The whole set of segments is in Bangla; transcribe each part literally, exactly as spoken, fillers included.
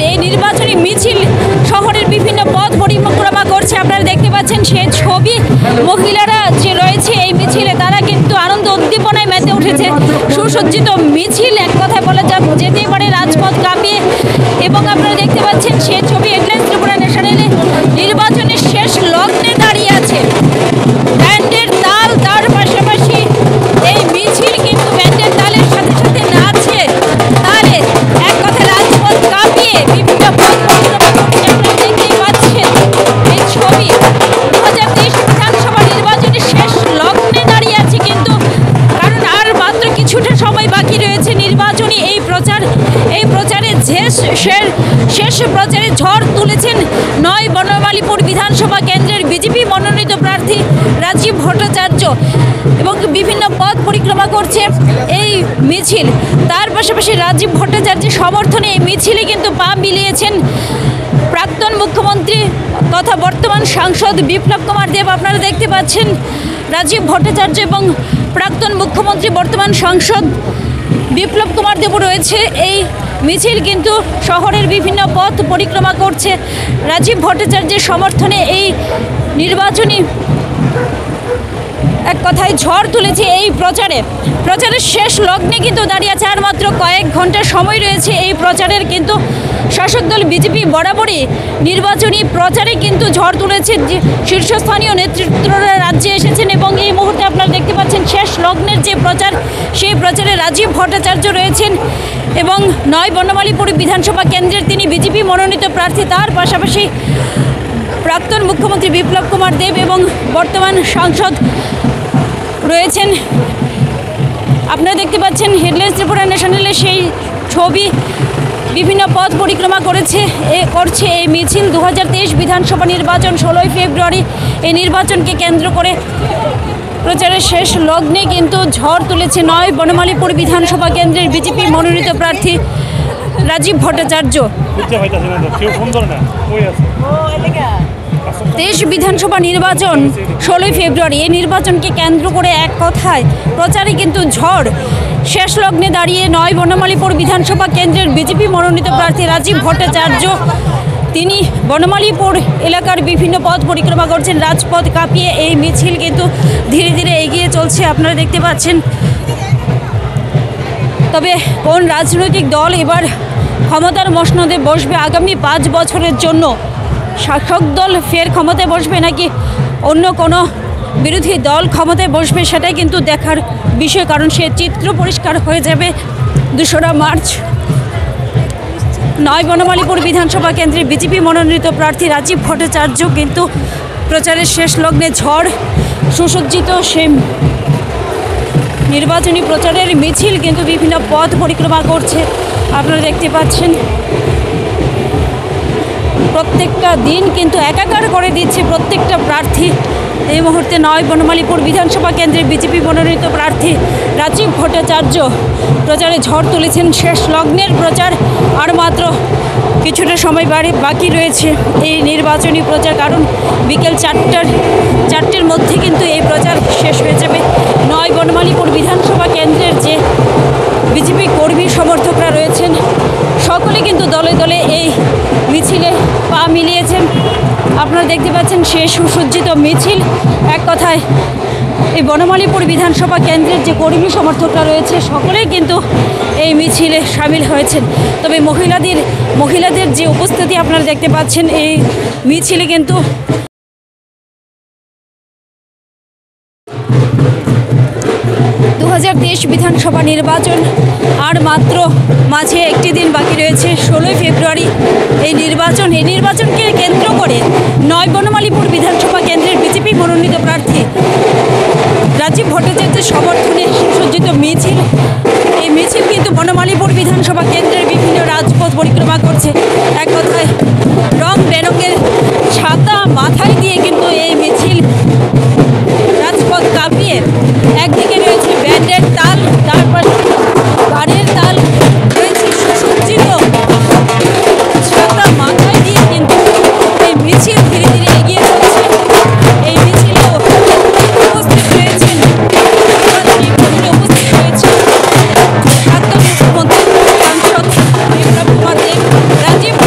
এই নির্বাচনী মিছিল শহরের বিভিন্ন পথ পরিক্রমা করছে। আপনারা দেখতে পাচ্ছেন সেই ছবি। মহিলারা যে রয়েছে এই মিছিলে তারা কিন্তু আনন্দ উদ্দীপনায় মেতে উঠেছে। সুসজ্জিত মিছিল, এক কথায় বলা যাক যেতেই পারে রাজপথ কাঁপিয়ে। এবং আপনারা দেখতে পাচ্ছেন সেই ছবি হেডলাইন্স ত্রিপুরা ন্যাশনালে নির্বাচনের শেষ লগ্নে দাঁড়িয়ে আছে। ব্যান্ডের তাল, তার পাশাপাশি এই মিছিল কিন্তু ব্যান্ডের তালের সাথে সাথে নাচছে তালে, এক কথায় রাজপথ কাঁপিয়ে বিভিন্ন পথ পরিক্রমা করছে। আপনারা দেখতেই পাচ্ছেন এই ছবি। দু হাজার তেইশ বিধানসভা নির্বাচনের শেষ লগ্নে দাঁড়িয়ে আছে কিন্তু, কারণ আর মাত্র কিছুটা সময় বাকি রয়েছে নির্বাচনী এই প্রচার। এই প্রচারে শেষ শেষ প্রচারে ঝড় তুলেছেন নয় বনমালীপুর বিধানসভা কেন্দ্রের বিজেপি মনোনীত প্রার্থী রাজীব ভট্টাচার্য এবং বিভিন্ন পথ পরিক্রমা করছে এই মিছিল। তার পাশাপাশি রাজীব ভট্টাচার্যের সমর্থনে এই মিছিলে কিন্তু পা মিলিয়েছেন প্রাক্তন মুখ্যমন্ত্রী তথা বর্তমান সাংসদ বিপ্লব কুমার দেব। আপনারা দেখতে পাচ্ছেন রাজীব ভট্টাচার্য এবং প্রাক্তন মুখ্যমন্ত্রী বর্তমান সাংসদ বিপ্লব কুমার দেব রয়েছে। এই মিছিল কিন্তু শহরের বিভিন্ন পথ পরিক্রমা করছে। রাজীব ভট্টাচার্যের সমর্থনে এই নির্বাচনী এক কথায় ঝড় তুলেছে এই প্রচারে। প্রচারের শেষ লগ্নে কিন্তু দাঁড়িয়ে আছে, আর মাত্র কয়েক ঘন্টা সময় রয়েছে এই প্রচারের। কিন্তু শাসক দল বিজেপি বরাবরই নির্বাচনী প্রচারে কিন্তু ঝড় তুলেছে। শীর্ষস্থানীয় নেতৃত্বরা রাজ্যে এসেছেন এবং এই মুহূর্তে আপনারা দেখতে পাচ্ছেন শেষ লগ্নের যে প্রচার, সেই প্রচারে রাজীব ভট্টাচার্য রয়েছেন এবং নয় বনমালীপুর বিধানসভা কেন্দ্রের তিনি বিজেপি মনোনীত প্রার্থী। তার পাশাপাশি প্রাক্তন মুখ্যমন্ত্রী বিপ্লব কুমার দেব এবং বর্তমান সাংসদ রয়েছেন। আপনারা দেখতে পাচ্ছেন হেডলাইন্স ত্রিপুরা ন্যাশনালে সেই ছবি। বিভিন্ন পথ পরিক্রমা করেছে এ করছে এই মিছিল। দু হাজার তেইশ বিধানসভা নির্বাচন ষোলোই ফেব্রুয়ারি, এই নির্বাচনকে কেন্দ্র করে প্রচারের শেষ লগ্নে কিন্তু ঝড় তুলেছে নয় বনমালীপুর বিধানসভা কেন্দ্রের বিজেপি মনোনীত প্রার্থী রাজীব ভট্টাচার্য। তেইশ বিধানসভা নির্বাচন ষোলোই ফেব্রুয়ারি, এই নির্বাচনকে কেন্দ্র করে এক কথায় প্রচারে কিন্তু ঝড়। শেষ লগ্নে দাঁড়িয়ে নয় বনমালীপুর বিধানসভা কেন্দ্রের বিজেপি মনোনীত প্রার্থী রাজীব ভট্টাচার্য তিনি বনমালীপুর এলাকার বিভিন্ন পথ পরিক্রমা করছেন। রাজপথ কাঁপিয়ে এই মিছিল কিন্তু ধীরে ধীরে এগিয়ে চলছে। আপনারা দেখতে পাচ্ছেন। তবে কোন রাজনৈতিক দল এবার ক্ষমতার মসনদে বসবে আগামী পাঁচ বছরের জন্য? শাসক দল ফের ক্ষমতায় বসবে নাকি অন্য কোনো বিরোধী দল ক্ষমতায় বসবে, সেটাই কিন্তু দেখার বিষয়। কারণ সে চিত্র পরিষ্কার হয়ে যাবে দোসরা মার্চ। নয় বনমালীপুর বিধানসভা কেন্দ্রে বিজেপি মনোনীত প্রার্থী রাজীব ভট্টাচার্য কিন্তু প্রচারের শেষ লগ্নে ঝড়। সুসজ্জিত সে নির্বাচনী প্রচারের মিছিল কিন্তু বিভিন্ন পথ পরিক্রমা করছে। আপনারা দেখতে পাচ্ছেন প্রত্যেকটা দিন কিন্তু একাকার করে দিচ্ছে প্রত্যেকটা প্রার্থী। এই মুহূর্তে নয় বনমালীপুর বিধানসভা কেন্দ্রের বিজেপি মনোনীত প্রার্থী রাজীব ভট্টাচার্য প্রচারে ঝড় তুলেছেন। শেষ লগ্নের প্রচার, আর মাত্র কিছুটা সময় বাড়ি বাকি রয়েছে এই নির্বাচনী প্রচার। কারণ বিকেল চারটার চারটের মধ্যে কিন্তু এই প্রচার শেষ হয়ে যাবে। নয় বনমালীপুর বিধানসভা কেন্দ্রের যে বিজেপি কর্মী সমর্থকরা রয়েছেন সকলে কিন্তু দলে দলে এই মিছিলে পা মিলিয়েছেন। আপনারা দেখতে পাচ্ছেন সেই সুসজ্জিত মিছিল। এক কথায় এই বনমালীপুর বিধানসভা কেন্দ্রের যে কর্মী সমর্থকরা রয়েছে সকলেই কিন্তু এই মিছিলে সামিল হয়েছেন। তবে মহিলাদের মহিলাদের যে উপস্থিতি আপনারা দেখতে পাচ্ছেন এই মিছিলে কিন্তু দু হাজার তেইশ বিধানসভা নির্বাচন আর মাত্র মাঝে একটি দিন বাকি রয়েছে, ষোলোই ফেব্রুয়ারি এই নির্বাচন। এই নির্বাচনকে কেন্দ্র করে নয় বনমালীপুর বিধানসভা কেন্দ্রের বিজেপি মনোনীত প্রার্থী রাজীব ভট্টাচার্যের সমর্থনে সুসজ্জিত মিছিল। এই মিছিল কিন্তু বনমালীপুর বিধানসভা কেন্দ্রের বিভিন্ন রাজপথ পরিক্রমা করছে। এক কথায় রং বেরঙের ছাতা মাথায় দিয়ে কিন্তু এই মিছিল রাজপথ কাঁপিয়ে। একদিকে রয়েছে ব্যান্ডের তাল, তার পাশে গানের তাল, রয়েছে সুসজ্জিত ছাতা মাথায় দিয়ে কিন্তু এই মিছিল ধীরে ধীরে এগিয়ে চলছে। এই মিছিলে উপস্থিত রয়েছেন উপস্থিত রয়েছে প্রাক্তন মুখ্যমন্ত্রী সাংসদ বিপ্লব কুমার দেব, রাজীব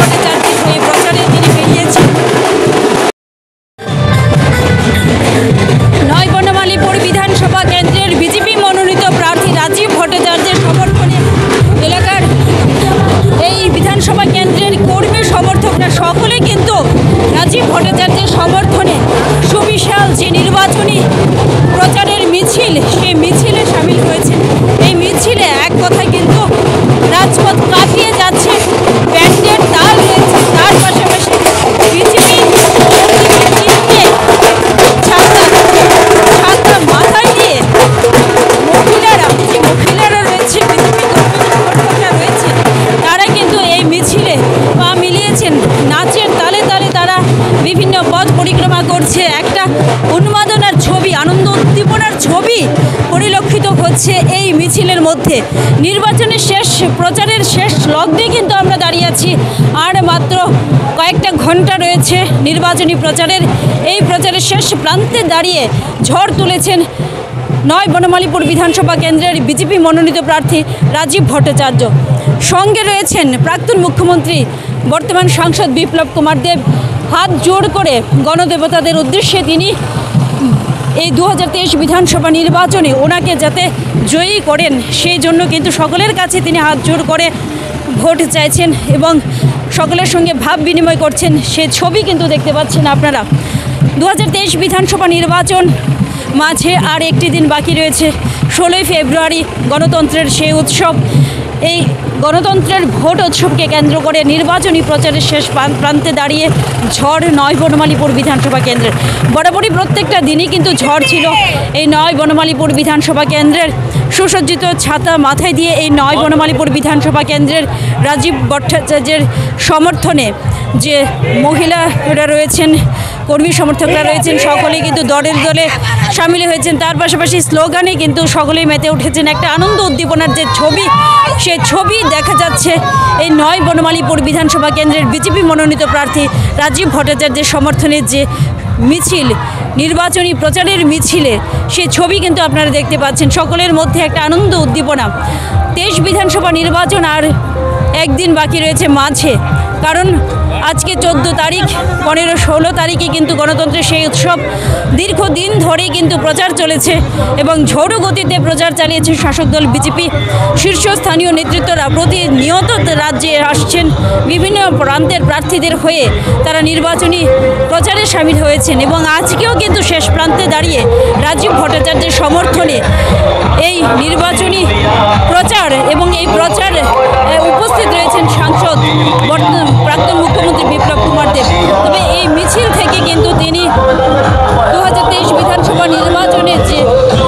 মধ্যে নির্বাচনের শেষ প্রচারের শেষ লগ্নে কিন্তু আমরা দাঁড়িয়ে আছি। আর মাত্র কয়েকটা ঘন্টা রয়েছে নির্বাচনী প্রচারের। এই প্রচারের শেষ প্রান্তে দাঁড়িয়ে ঝড় তুলেছেন নয় বনমালীপুর বিধানসভা কেন্দ্রের বিজেপি মনোনীত প্রার্থী রাজীব ভট্টাচার্য। সঙ্গে রয়েছেন প্রাক্তন মুখ্যমন্ত্রী বর্তমান সাংসদ বিপ্লব কুমার দেব। হাত জোড় করে গণদেবতাদের উদ্দেশ্যে তিনি এই দু হাজার তেইশ বিধানসভা নির্বাচনে ওনাকে যাতে জয়ী করেন সেই জন্য কিন্তু সকলের কাছে তিনি হাত জোড় করে ভোট চাইছেন এবং সকলের সঙ্গে ভাব বিনিময় করছেন। সে ছবি কিন্তু দেখতে পাচ্ছেন আপনারা। দু হাজার তেইশ বিধানসভা নির্বাচন মাঝে আর একটি দিন বাকি রয়েছে। ষোলোই ফেব্রুয়ারি গণতন্ত্রের সেই উৎসব। এই গণতন্ত্রের ভোট উৎসবকে কেন্দ্র করে নির্বাচনী প্রচারের শেষ প্রান্তে দাঁড়িয়ে ঝড় নয় বনমালীপুর বিধানসভা কেন্দ্রের। বরাবরই প্রত্যেকটা দিনই কিন্তু ঝড় ছিল এই নয় বনমালীপুর বিধানসভা কেন্দ্রের। সুসজ্জিত ছাতা মাথায় দিয়ে এই নয় বনমালীপুর বিধানসভা কেন্দ্রের রাজীব ভট্টাচার্যের সমর্থনে যে মহিলারা রয়েছেন, কর্মী সমর্থকরা রয়েছেন, সকলেই কিন্তু দলের দলে সামিল হয়েছেন। তার পাশাপাশি স্লোগানে কিন্তু সকলেই মেতে উঠেছেন। একটা আনন্দ উদ্দীপনার যে ছবি, সে ছবি দেখা যাচ্ছে এই নয় বনমালীপুর বিধানসভা কেন্দ্রের বিজেপি মনোনীত প্রার্থী রাজীব ভট্টাচার্যের সমর্থনের যে মিছিল, নির্বাচনী প্রচারের মিছিলে, সে ছবি কিন্তু আপনারা দেখতে পাচ্ছেন। সকলের মধ্যে একটা আনন্দ উদ্দীপনা। তেইশ বিধানসভা নির্বাচন আর একদিন বাকি রয়েছে মাঝে, কারণ আজকে চোদ্দো তারিখ, পনেরো ষোলো তারিখে কিন্তু গণতন্ত্রের সেই উৎসব। দীর্ঘদিন ধরেই কিন্তু প্রচার চলেছে এবং ঝোড়ো গতিতে প্রচার চালিয়েছে শাসক দল বিজেপি। শীর্ষস্থানীয় নেতৃত্বরা প্রতিনিয়ত রাজ্যে আসছেন, বিভিন্ন প্রান্তের প্রার্থীদের হয়ে তারা নির্বাচনী প্রচারে সামিল হয়েছেন এবং আজকেও কিন্তু শেষ প্রান্তে দাঁড়িয়ে রাজীব ভট্টাচার্যের সমর্থনে এই নির্বাচনী প্রচার এবং এই প্রচার উপস্থিত রয়েছেন সাংসদ প্রাক্তন মুখ্যমন্ত্রী বিপ্লব কুমার দেব। তবে এই মিছিল থেকে কিন্তু তিনি দু হাজার তেইশ বিধানসভা নির্বাচনের যে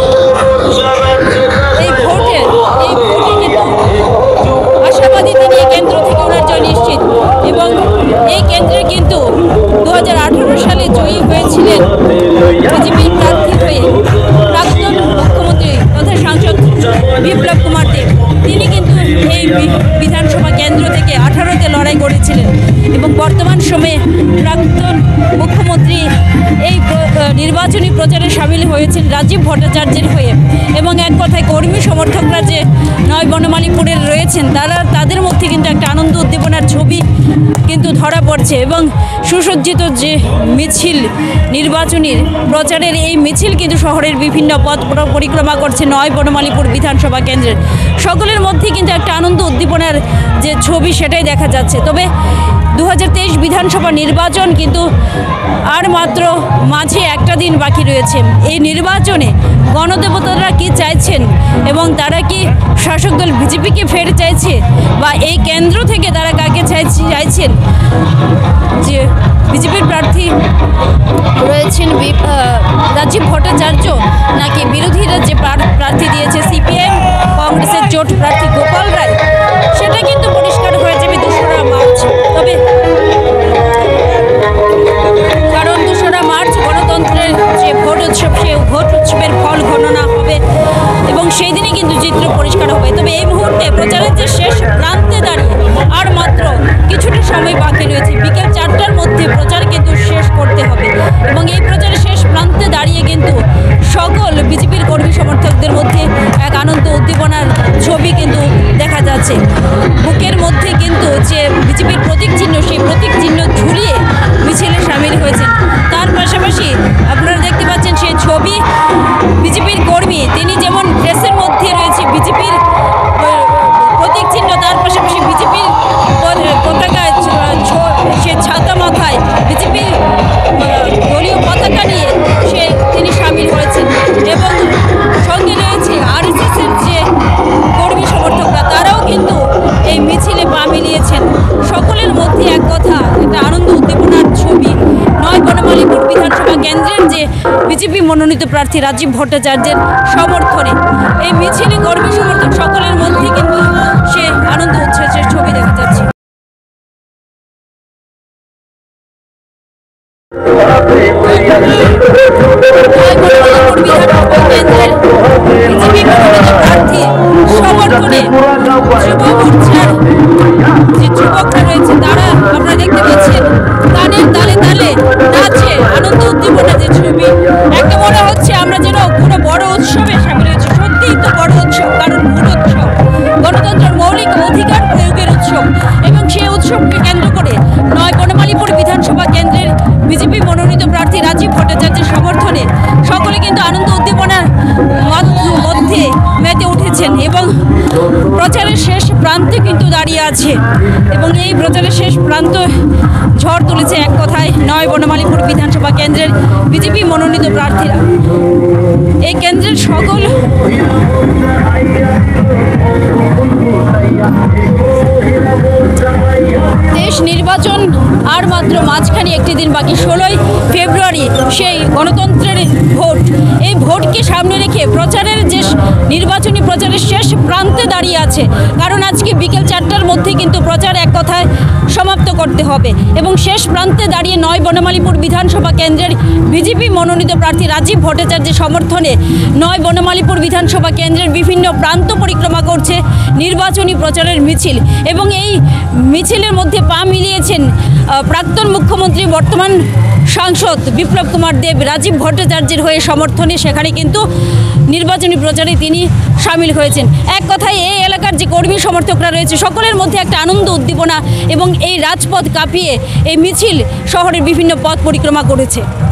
এই ভোটের এই ভোটে কিন্তু আশাবাদী তিনি এই কেন্দ্র থেকে ওনার জয় নিশ্চিত। এবং এই কেন্দ্রে কিন্তু দু হাজার আঠেরো সালে জয়ী হয়েছিলেন বিজেপির প্রার্থী হয়ে প্রাক্তন মুখ্যমন্ত্রী তথা সাংসদ বিপ্লব কুমার দেব। তিনি কিন্তু এই বিধানসভা কেন্দ্র থেকে আঠারোতে লড়াই করেছিলেন এবং বর্তমান সময়ে প্রাক্তন মুখ্যমন্ত্রী এই নির্বাচনী প্রচারে সামিল হয়েছেন রাজীব ভট্টাচার্যের হয়ে। এবং এক কথায় কর্মী সমর্থকরা যে নয় বনমালীপুরের রয়েছেন, তারা তাদের মধ্যে কিন্তু একটা আনন্দ উদ্দীপনার ছবি কিন্তু ধরা পড়ছে এবং সুসজ্জিত যে মিছিল, নির্বাচনীর প্রচারের এই মিছিল কিন্তু শহরের বিভিন্ন পথ পরিক্রমা করছে নয় বনমালীপুর বিধানসভা কেন্দ্রের। সকলের মধ্যে কিন্তু একটা আনন্দ উদ্দীপনার যে ছবি, সেটাই দেখা যাচ্ছে। তবে দু হাজার তেইশ বিধানসভা নির্বাচন কিন্তু আর মাত্র মাঝে একটা দিন বাকি রয়েছে। এই নির্বাচনে গণদেবতারা কি চাইছেন এবং তারা কি শাসক দল বিজেপিকে ফের চাইছে, বা এই কেন্দ্র থেকে তারা কাকে চাইছেন? যে বিজেপির প্রার্থী রয়েছেন রাজীব ভট্টাচার্য, নাকি বিরোধীরা যে প্রার্থী দিয়েছে সিপিএম কংগ্রেসের জোট প্রার্থী গোপাল রায়, সেটা কিন্তু পরিষ্কার হয়ে যাবে দোসরা মার্চ। তবে কারণ দোসরা মার্চ গণতন্ত্রের যে ভোট উৎসব, সেই ভোট উৎসবের ফল গণনা হবে এবং সেই দিনই কিন্তু চিত্র পরিষ্কার হবে। তবে এই মুহূর্তে প্রচারের যে শেষ প্রান্তে দাঁড়িয়ে আর মাত্র কিছুটা সময় বাকি রয়েছে। বিকেল চারটার মধ্যে প্রচার কিন্তু শেষ করতে হবে এবং এই প্রচারের শেষ প্রান্তে দাঁড়িয়ে কিন্তু সকল বিজেপির কর্মী সমর্থকদের মধ্যে এক আনন্দ উদ্দীপনার ছবি কিন্তু দেখা যাচ্ছে। বুকের মধ্যে কিন্তু যে বিজেপির প্রতীক চিহ্ন, সেই প্রতীক চিহ্ন ঝুলিয়ে মিছিলে সামিল হয়েছেন। তার পাশাপাশি আপনারা দেখতে পাচ্ছেন সেই ছবি, বিজেপির কর্মী তিনি যেমন ড্রেসের মধ্যে রয়েছে বিজেপির প্রতীক চিহ্ন, তার পাশাপাশি বিজেপির পতাকা, সে ছাতা মাথায় বিজেপির দলীয় পতাকা নিয়ে সে তিনি সামিল হয়েছেন এবং সঙ্গে রয়েছে আরএসএসের যে কর্মী সমর্থকরা, তারাও কিন্তু এই মিছিলে পা মিলিয়েছেন। সকলের মধ্যে এক কথা, একটা আনন্দ উদ্দীপনার ছবি নয় বনমালীপুর বিধানসভা কেন্দ্রের যে বিজেপি মনোনীত প্রার্থী রাজীব ভট্টাচার্যের সমর্থনে এই মিছিলে কর্মী সমর্থক সকলের মধ্যে কিন্তু সে আনন্দ উচ্ছ্বাসের ছবি দেখা যাচ্ছে। বিজেপি প্রার্থী সমর্থনে যুব মোর্চার যে যুবকরা রয়েছে তারা আপনারা দেখতে পাচ্ছেন গানের তালে তালে নাচে আনন্দ উদ্দীপনা যে ছবি, একটা মনে হচ্ছে আমরা যেন কোনো বড় উৎসবে সামিল হয়েছি। সত্যিই তো বড় উৎসব, কারণ ভোট উৎসব, গণতন্ত্রের মৌলিক অধিকার প্রয়োগের উৎসব, এবং সেই উৎসবকে কেন্দ্র করে নয় বনমালীপুর বিধানসভা কেন্দ্রের বিজেপি মনোনীত প্রার্থী রাজীব ভট্টাচার্যের সমর্থনে সকলে কিন্তু আনন্দ উদ্দীপনার মধ্যে মেতে উঠেছেন এবং প্রচারের শেষ প্রান্তে কিন্তু দাঁড়িয়ে আছে। এবং এই প্রচারের শেষ প্রান্ত ঝড় তুলেছে এক কথায় নয় বনমালীপুর বিধানসভা কেন্দ্রের বিজেপি মনোনীত প্রার্থীরা। এই কেন্দ্রের সকল দেশ নির্বাচন আর মাত্র মাঝখানে একটি দিন বাকি, ষোলোই ফেব্রুয়ারি সেই গণতন্ত্রের ভোট। এই ভোটকে সামনে রেখে প্রচারের যে নির্বাচনী প্রচারের শেষ প্রান্তে দাঁড়িয়ে আছে, কারণ আজকে বিকেল চারটার মধ্যে কিন্তু প্রচার এক কথায় সমাপ্ত করতে হবে। এবং শেষ প্রান্তে দাঁড়িয়ে নয় বনমালীপুর বিধানসভা কেন্দ্রের বিজেপি মনোনীত প্রার্থী রাজীব ভট্টাচার্যের সমর্থনে নয় বনমালীপুর বিধানসভা কেন্দ্রের বিভিন্ন প্রান্ত পরিক্রমা করছে নির্বাচনী প্রচারের মিছিল। এবং এই মিছিলের মধ্যে পা মিলিয়েছেন প্রাক্তন মুখ্যমন্ত্রী বর্তমান সাংসদ বিপ্লব কুমার দেব। রাজীব ভট্টাচার্যের হয়ে সমর্থনে সেখানে কিন্তু নির্বাচনী প্রচারে তিনি সামিল হয়েছেন। এক কথায় এই এলাকার যে কর্মী সমর্থকরা রয়েছে সকলের মধ্যে একটা আনন্দ উদ্দীপনা, এবং এই রাজপথ কাঁপিয়ে এই মিছিল শহরের বিভিন্ন পথ পরিক্রমা করেছে।